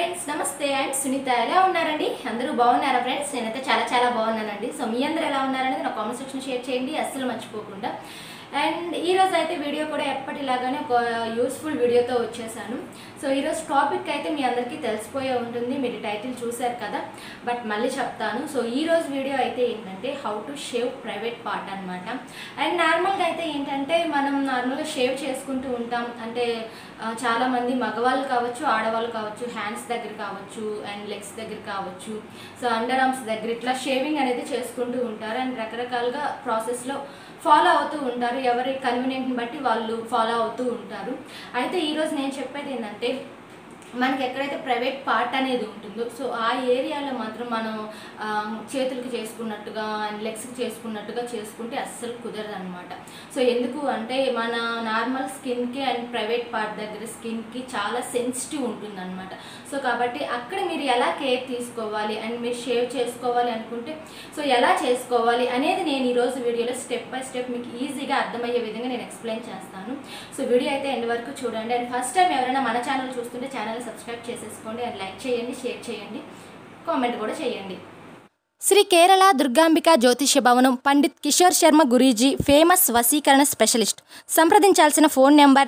Friends నమస్తే and Sunitha ఎలా ఉన్నారండి అందరూ బాగున్నారా ఫ్రెండ్స్ నేనైతే చాలా బాగున్నానండి సో మీ అందరూ ఎలా ఉన్నారనేది నా కామెంట్ సెక్షన్ షేర్ చేయండి అస్సలు మర్చిపోకుండా అండ్ ఈ రోజు అయితే వీడియో కూడా ఎప్పటిలాగానే ఒక యూస్ఫుల్ వీడియోతో వచ్చేసాను సో ఈ రోజు టాపిక్ అయితే మీ అందరికీ తెలిసిపోయే ఉంటుంది మీరు టైటిల్ చూశారు కదా బట్ మళ్ళీ చెప్తాను సో ఈ రోజు వీడియో అయితే ఏంటంటే how to shave private part అన్నమాట అండ్ నార్మల్గా అయితే ఏంటంటే మనం నార్మల్గా షేవ్ చేసుకుంటూ ఉంటాం అంటే చాలా మంది మగవాళ్ళు కావచ్చు ఆడవాళ్ళు కావచ్చు హ్యాండ్స్ దగ్గర కావచ్చు అండ్ లెగ్స్ దగ్గర కావచ్చు సో అండర్ ఆర్మ్స్ దగ్గర ఇట్లా షేవింగ్ అనేది చేసుకుంటూ ఉంటారు అండ్ రకరకాలుగా ప్రాసెస్లో ఫాలో అవుతూ ఉంటారు ఎవరి కన్వీనియంట్ని బట్టి వాళ్ళు ఫాలో అవుతూ ఉంటారు అయితే ఈరోజు నేను చెప్పేది ఏంటంటే మనకి ఎక్కడైతే ప్రైవేట్ పార్ట్ అనేది ఉంటుందో సో ఆ ఏరియాలో మాత్రం మనం చేతులకి చేసుకున్నట్టుగా అండ్ లెగ్స్కి చేసుకున్నట్టుగా చేసుకుంటే అస్సలు కుదరదు అనమాట సో ఎందుకు అంటే మన నార్మల్ స్కిన్కి అండ్ ప్రైవేట్ పార్ట్ దగ్గర స్కిన్కి చాలా సెన్సిటివ్ ఉంటుంది అనమాట సో కాబట్టి అక్కడ మీరు ఎలా కేర్ తీసుకోవాలి అండ్ మీరు షేవ్ చేసుకోవాలి అనుకుంటే సో ఎలా చేసుకోవాలి అనేది నేను ఈరోజు వీడియోలో స్టెప్ బై స్టెప్ మీకు ఈజీగా అర్థమయ్యే విధంగా నేను ఎక్స్ప్లెయిన్ చేస్తాను సో వీడియో అయితే ఎండ్ వరకు చూడండి అండ్ ఫస్ట్ టైం ఎవరైనా మన ఛానల్ చూస్తుంటే ఛానల్ సబ్స్క్రైబ్ చేసేసుకోండి అండ్ లైక్ చేయండి షేర్ చేయండి కామెంట్ కూడా చేయండి శ్రీ కేరళ దుర్గాంబిక జ్యోతిష్య భవనం పండిత్ కిషోర్ శర్మ గురూజీ ఫేమస్ వశీకరణ స్పెషలిస్ట్ సంప్రదించాల్సిన ఫోన్ నెంబర్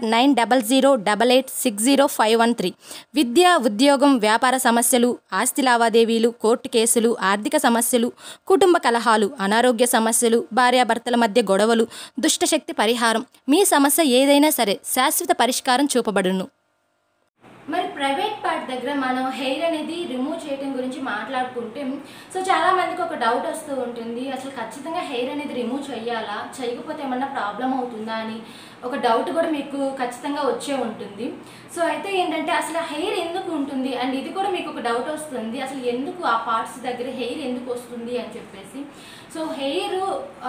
9008860513 విద్య ఉద్యోగం వ్యాపార సమస్యలు ఆస్తి లావాదేవీలు కోర్టు కేసులు ఆర్థిక సమస్యలు కుటుంబ కలహాలు అనారోగ్య సమస్యలు భార్యాభర్తల మధ్య గొడవలు దుష్టశక్తి పరిహారం మీ సమస్య ఏదైనా సరే శాశ్వత పరిష్కారం చూపబడును మరి ప్రైవేట్ పార్ట్ దగ్గర మనం హెయిర్ అనేది రిమూవ్ చేయడం గురించి మాట్లాడుకుంటే సో చాలామందికి ఒక డౌట్ వస్తూ ఉంటుంది అసలు ఖచ్చితంగా హెయిర్ అనేది రిమూవ్ చేయాలా చేయకపోతే ఏమన్నా ప్రాబ్లం అవుతుందా అని ఒక డౌట్ కూడా మీకు ఖచ్చితంగా వచ్చే ఉంటుంది సో అయితే ఏంటంటే అసలు హెయిర్ ఎందుకు ఉంటుంది అండ్ ఇది కూడా మీకు ఒక డౌట్ వస్తుంది అసలు ఎందుకు ఆ పార్ట్స్ దగ్గర హెయిర్ ఎందుకు వస్తుంది అని చెప్పేసి సో హెయిర్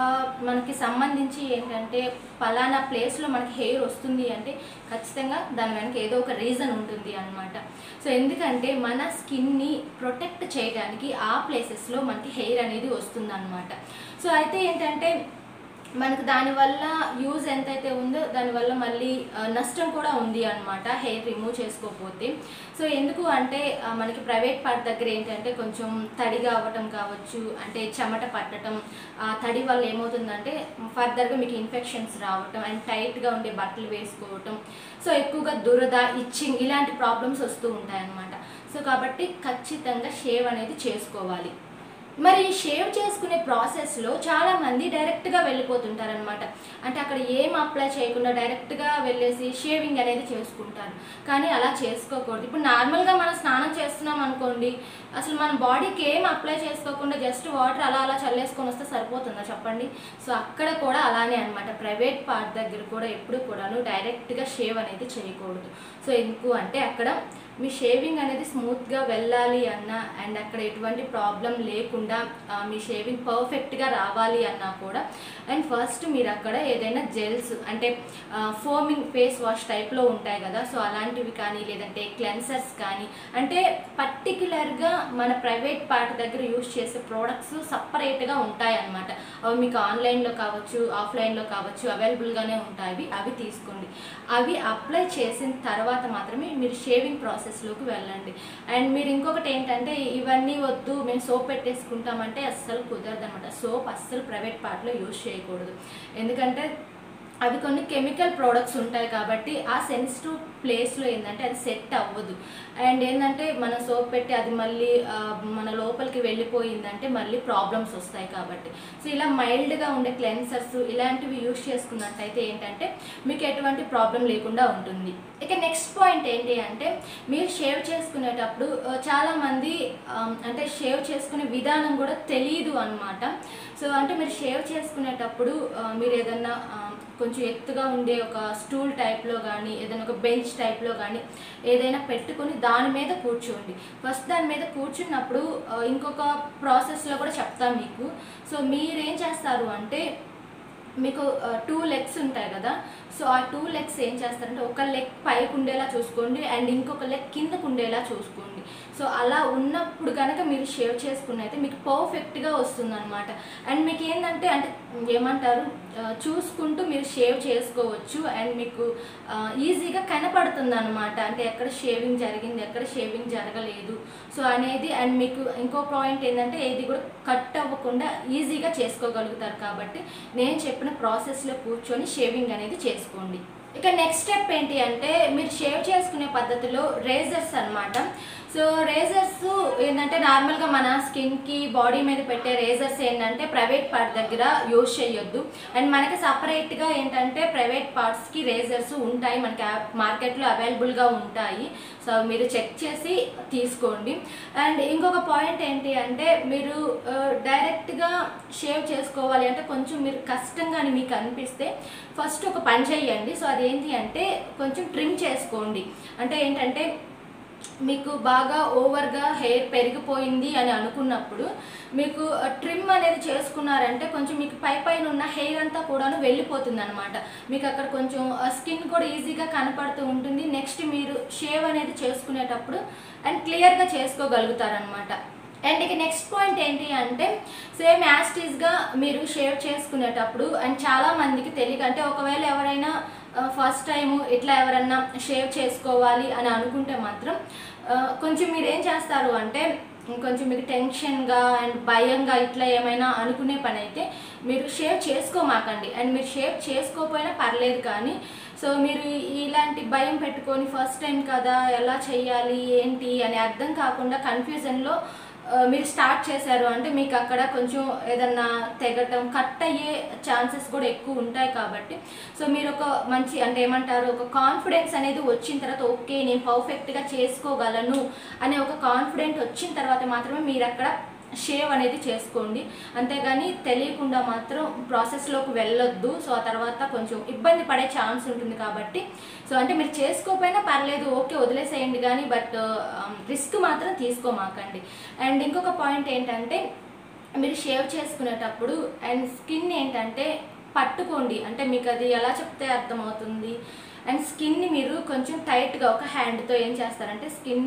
మనకి సంబంధించి ఏంటంటే పలానా ప్లేస్లో మనకి హెయిర్ వస్తుంది అంటే ఖచ్చితంగా దాని వెనక ఏదో ఒక రీజన్ ఉంటుంది అన్నమాట సో ఎందుకంటే మన స్కిన్ని ప్రొటెక్ట్ చేయడానికి ఆ ప్లేసెస్లో మనకి హెయిర్ అనేది వస్తుంది అన్నమాట సో అయితే ఏంటంటే మనకు దానివల్ల యూజ్ ఎంతైతే ఉందో దానివల్ల మళ్ళీ నష్టం కూడా ఉంది అనమాట హెయిర్ రిమూవ్ చేసుకోకపోతే సో ఎందుకు అంటే మనకి ప్రైవేట్ పార్ట్ దగ్గర ఏంటంటే కొంచెం తడిగా అవ్వటం కావచ్చు అంటే చెమట పట్టడం తడి వల్ల ఏమవుతుందంటే ఫర్దర్గా మీకు ఇన్ఫెక్షన్స్ రావటం అండ్ టైట్గా ఉండే బట్టలు వేసుకోవటం సో ఎక్కువగా దురద ఇచ్చింగ్ ఇలాంటి ప్రాబ్లమ్స్ వస్తూ ఉంటాయన్నమాట సో కాబట్టి ఖచ్చితంగా షేవ్ అనేది చేసుకోవాలి మరి షేవ్ చేసుకునే ప్రాసెస్లో చాలామంది డైరెక్ట్గా వెళ్ళిపోతుంటారనమాట అంటే అక్కడ ఏం అప్లై చేయకుండా డైరెక్ట్గా వెళ్ళేసి షేవింగ్ అనేది చేసుకుంటారు కానీ అలా చేసుకోకూడదు ఇప్పుడు నార్మల్గా మనం స్నానం చేస్తున్నాం అనుకోండి అసలు మన బాడీకి ఏం అప్లై చేసుకోకుండా జస్ట్ వాటర్ అలా చల్లేసుకొని వస్తే సరిపోతుందా చెప్పండి సో అక్కడ కూడా అలానే అనమాట ప్రైవేట్ పార్ట్ దగ్గర కూడా ఎప్పుడు కూడాను డైరెక్ట్గా షేవ్ అనేది చేయకూడదు సో ఎందుకు అంటే అక్కడ మీ షేవింగ్ అనేది స్మూత్గా వెళ్ళాలి అన్నా అండ్ అక్కడ ఎటువంటి ప్రాబ్లం లేకుండా మీ షేవింగ్ పర్ఫెక్ట్గా రావాలి అన్నా కూడా అండ్ ఫస్ట్ మీరు అక్కడ ఏదైనా జెల్స్ అంటే ఫోమింగ్ ఫేస్ వాష్ టైప్లో ఉంటాయి కదా సో అలాంటివి కానీ లేదంటే క్లెన్సర్స్ కానీ అంటే పర్టిక్యులర్గా మన ప్రైవేట్ పార్ట్ దగ్గర యూజ్ చేసే ప్రోడక్ట్స్ సపరేట్గా ఉంటాయి అన్నమాట అవి మీకు ఆన్లైన్లో కావచ్చు ఆఫ్లైన్లో కావచ్చు అవైలబుల్గానే ఉంటాయి అవి తీసుకోండి అవి అప్లై చేసిన తర్వాత మాత్రమే మీరు షేవింగ్ ప్రాసెస్లోకి వెళ్ళండి అండ్ మీరు ఇంకొకటి ఏంటంటే ఇవన్నీ వద్దు మేము సోప్ పెట్టేసుకుంటామంటే అస్సలు కుదరదు అనమాట సోప్ అస్సలు ప్రైవేట్ పార్ట్లో యూజ్ చేయకూడదు ఎందుకంటే అవి కొన్ని కెమికల్ ప్రోడక్ట్స్ ఉంటాయి కాబట్టి ఆ సెన్సిటివ్ ప్లేస్లో ఏంటంటే అది సెట్ అవ్వదు అండ్ ఏంటంటే మన సోప్ పెట్టి అది మళ్ళీ మన లోపలికి వెళ్ళిపోయిందంటే మళ్ళీ ప్రాబ్లమ్స్ వస్తాయి కాబట్టి సో ఇలా మైల్డ్గా ఉండే క్లెన్సర్స్ ఇలాంటివి యూజ్ చేసుకున్నట్టయితే ఏంటంటే మీకు ఎటువంటి ప్రాబ్లం లేకుండా ఉంటుంది ఇక నెక్స్ట్ పాయింట్ ఏంటి అంటే మీరు షేవ్ చేసుకునేటప్పుడు చాలామంది అంటే షేవ్ చేసుకునే విధానం కూడా తెలియదు అనమాట సో అంటే మీరు షేవ్ చేసుకునేటప్పుడు మీరు ఏదన్నా కొంచెం ఎత్తుగా ఉండే ఒక స్టూల్ టైప్లో కానీ ఏదైనా ఒక బెంచ్ టైప్లో కానీ ఏదైనా పెట్టుకొని దాని మీద కూర్చోండి ఫస్ట్ దాని మీద కూర్చున్నప్పుడు ఇంకొక ప్రాసెస్లో కూడా చెప్తాను మీకు సో మీరేం చేస్తారు అంటే మీకు 2 లెగ్స్ ఉంటాయి కదా సో ఆ 2 లెగ్స్ ఏం చేస్తారంటే ఒక లెగ్ పైకి ఉండేలా చూసుకోండి అండ్ ఇంకొక లెగ్ కిందకు ఉండేలా చూసుకోండి సో అలా ఉన్నప్పుడు కనుక మీరు షేవ్ చేసుకున్నైతే మీకు పర్ఫెక్ట్గా వస్తుంది అనమాట అండ్ మీకు ఏంటంటే అంటే ఏమంటారు చూసుకుంటూ మీరు షేవ్ చేసుకోవచ్చు. అండ్ మీకు ఈజీగా కనపడుతుంది అనమాట, అంటే ఎక్కడ షేవింగ్ జరిగింది, ఎక్కడ షేవింగ్ జరగలేదు సో అనేది. అండ్ మీకు ఇంకో పాయింట్ ఏంటంటే ఏది కూడా కట్ అవ్వకుండా ఈజీగా చేసుకోగలుగుతారు. కాబట్టి నేను చెప్పిన ప్రాసెస్లో కూర్చొని షేవింగ్ అనేది చేసుకోండి. ఇక నెక్స్ట్ స్టెప్ ఏంటి అంటే మీరు షేవ్ చేసుకునే పద్ధతిలో రేజర్స్ అనమాట. సో రేజర్స్ ఏంటంటే నార్మల్గా మన స్కిన్కి బాడీ మీద పెట్టే రేజర్స్ ఏంటంటే ప్రైవేట్ పార్ట్ దగ్గర యూజ్ చేయొద్దు. అండ్ మనకి సపరేట్గా ఏంటంటే ప్రైవేట్ పార్ట్స్కి రేజర్స్ ఉంటాయి, మనకి మార్కెట్లో అవైలబుల్గా ఉంటాయి. సో మీరు చెక్ చేసి తీసుకోండి. అండ్ ఇంకొక పాయింట్ ఏంటి అంటే మీరు డైరెక్ట్గా షేవ్ చేసుకోవాలి అంటే కొంచెం మీరు కష్టంగా అని మీకు అనిపిస్తే ఫస్ట్ ఒక పని చేయండి. సో అదేంటి అంటే కొంచెం ట్రిమ్ చేసుకోండి. అంటే ఏంటంటే మీకు బాగా ఓవర్గా హెయిర్ పెరిగిపోయింది అని అనుకున్నప్పుడు మీకు ట్రిమ్ అనేది చేసుకున్నారంటే కొంచెం మీకు పైన ఉన్న హెయిర్ అంతా కూడాను వెళ్ళిపోతుంది అనమాట. మీకు అక్కడ కొంచెం స్కిన్ కూడా ఈజీగా కనపడుతూ ఉంటుంది. నెక్స్ట్ మీరు షేవ్ అనేది చేసుకునేటప్పుడు అండ్ క్లియర్గా చేసుకోగలుగుతారనమాట. అండ్ ఇక నెక్స్ట్ పాయింట్ ఏంటి అంటే సేమ్ యాస్టీస్గా మీరు షేవ్ చేసుకునేటప్పుడు అండ్ చాలామందికి తెలియక, అంటే ఒకవేళ ఎవరైనా ఫస్ట్ టైము ఇట్లా ఎవరన్నా షేవ్ చేసుకోవాలి అని అనుకుంటే మాత్రం కొంచెం మీరు ఏం చేస్తారు అంటే కొంచెం మీకు టెన్షన్గా అండ్ భయంగా ఇట్లా ఏమైనా అనుకునే పని అయితే మీరు షేవ్ చేసుకోమాకండి. అండ్ మీరు షేవ్ చేసుకోకపోయినా పర్లేదు, కానీ సో మీరు ఇలాంటి భయం పెట్టుకొని ఫస్ట్ టైం కదా ఎలా చేయాలి ఏంటి అని అర్థం కాకుండా కన్ఫ్యూజన్లో మీరు స్టార్ట్ చేశారు అంటే మీకు అక్కడ కొంచెం ఏదన్నా తెగటం కట్ అయ్యే ఛాన్సెస్ కూడా ఎక్కువ ఉంటాయి. కాబట్టి సో మీరు ఒక మంచి అంటే ఏమంటారు ఒక కాన్ఫిడెన్స్ అనేది వచ్చిన తర్వాత ఓకే నేను పర్ఫెక్ట్గా చేసుకోగలను అనే ఒక కాన్ఫిడెంట్ వచ్చిన తర్వాత మాత్రమే మీరు అక్కడ షేవ్ అనేది చేసుకోండి. అంతేగాని తెలియకుండా మాత్రం ప్రాసెస్లోకి వెళ్ళొద్దు. సో ఆ తర్వాత కొంచెం ఇబ్బంది పడే ఛాన్స్ ఉంటుంది. కాబట్టి సో అంటే మీరు చేసుకోకపోయినా పర్లేదు, ఓకే వదిలేసేయండి, కానీ బట్ రిస్క్ మాత్రం తీసుకోమాకండి. అండ్ ఇంకొక పాయింట్ ఏంటంటే మీరు షేవ్ చేసుకునేటప్పుడు అండ్ స్కిన్ ఏంటంటే పట్టుకోండి, అంటే మీకు అది ఎలా చెప్తే అర్థమవుతుంది. అండ్ స్కిన్ని మీరు కొంచెం టైట్గా ఒక హ్యాండ్తో ఏం చేస్తారంటే స్కిన్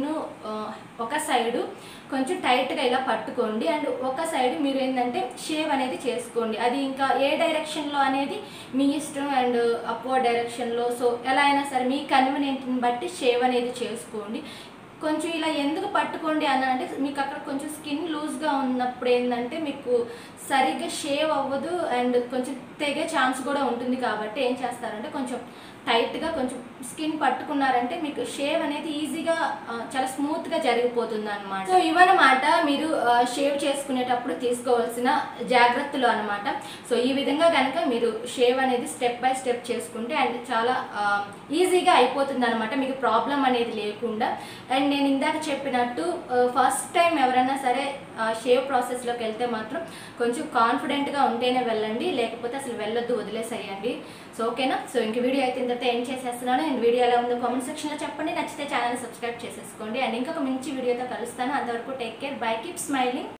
ఒక సైడు కొంచెం టైట్గా ఇలా పట్టుకోండి. అండ్ ఒక సైడ్ మీరు ఏంటంటే షేవ్ అనేది చేసుకోండి. అది ఇంకా ఏ డైరెక్షన్లో అనేది మీ ఇష్టం, అండ్ అప్వర్డ్ డైరెక్షన్లో సో ఎలా అయినా సరే మీ కన్వీనియంట్ని బట్టి షేవ్ అనేది చేసుకోండి. కొంచెం ఇలా ఎందుకు పట్టుకోండి అని అంటే మీకు అక్కడ కొంచెం స్కిన్ లూజ్గా ఉన్నప్పుడు ఏంటంటే మీకు సరిగ్గా షేవ్ అవ్వదు అండ్ కొంచెం తెగే ఛాన్స్ కూడా ఉంటుంది. కాబట్టి ఏం చేస్తారంటే కొంచెం టైట్గా కొంచెం స్కిన్ పట్టుకున్నారంటే మీకు షేవ్ అనేది ఈజీగా చాలా స్మూత్గా జరిగిపోతుంది అనమాట. సో ఇవన్నమాట మీరు షేవ్ చేసుకునేటప్పుడు తీసుకోవాల్సిన జాగ్రత్తలు అనమాట. సో ఈ విధంగా కనుక మీరు షేవ్ అనేది స్టెప్ బై స్టెప్ చేసుకుంటే అండ్ చాలా ఈజీగా అయిపోతుంది అనమాట, మీకు ప్రాబ్లం అనేది లేకుండా. అండ్ నేను ఇందాక చెప్పినట్టు ఫస్ట్ టైం ఎవరైనా సరే షేవ్ ప్రాసెస్లోకి వెళ్తే మాత్రం కొంచెం కాన్ఫిడెంట్గా ఉంటేనే వెళ్ళండి, లేకపోతే అసలు వెళ్ళొద్దు, వదిలేసేయండి. సో ఓకేనా. సో ఇంక వీడియో అయితే ఇంత ఏం చేసేస్తున్నాను. అండ్ వీడియో ఎలా ఉందో కామెంట్ సెక్షన్లో చెప్పండి. నచ్చితే ఛానల్ సబ్స్క్రైబ్ చేసేసుకోండి. అండ్ ఇంకొక మంచి వీడియోతో కలుస్తాను. అంతవరకు take care, bye, keep smiling.